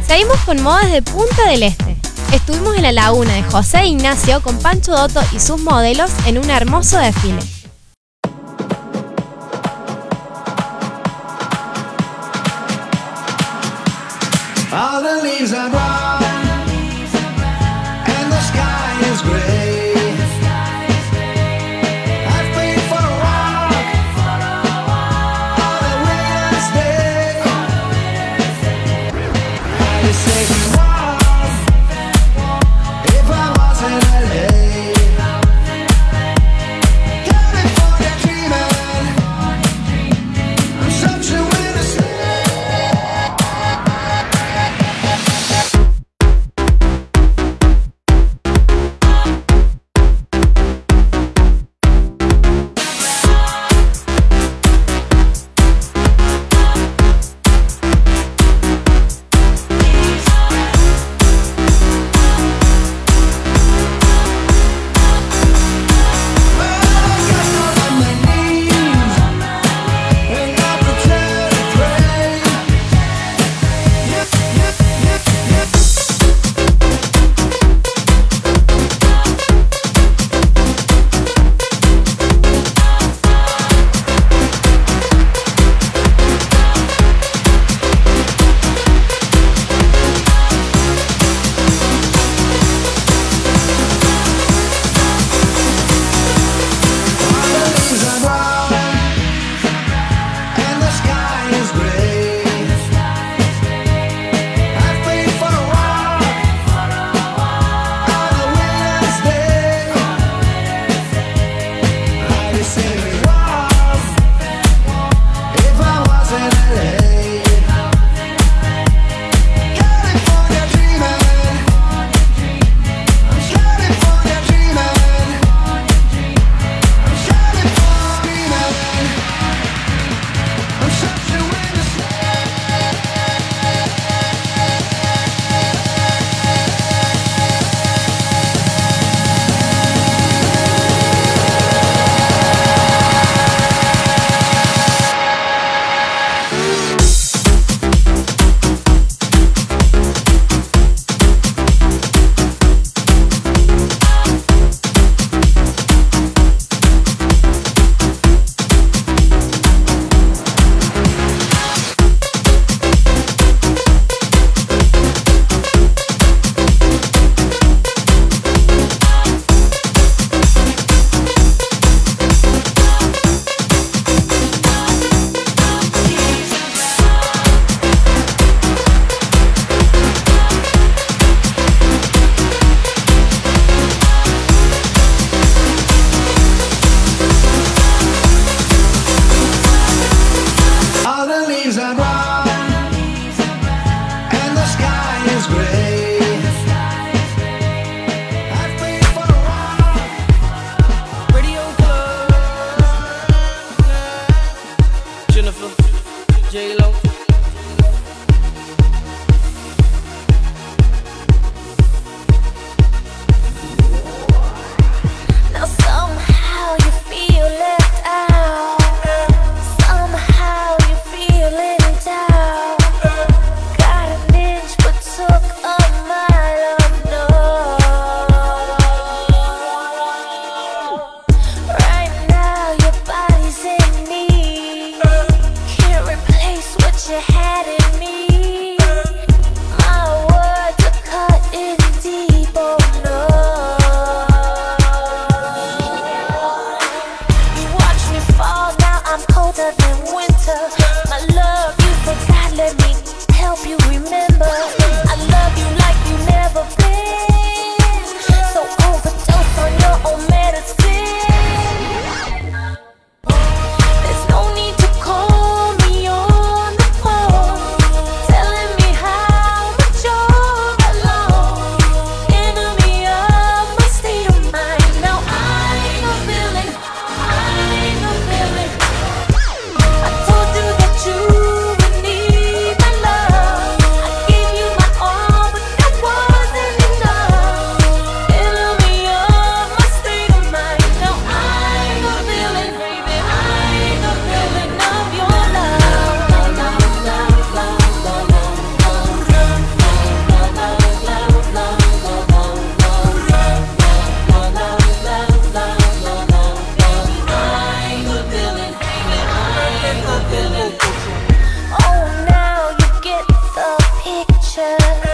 Seguimos con modas de Punta del Este. Estuvimos en la laguna de José Ignacio con Pancho Dotto y sus modelos en un hermoso desfile. All the leaves are brown and the sky is gray. I've been for a walk on a winter's day. I'd be safe and warm if I was in LA. California dreaming, I'm searching with a stay. picture.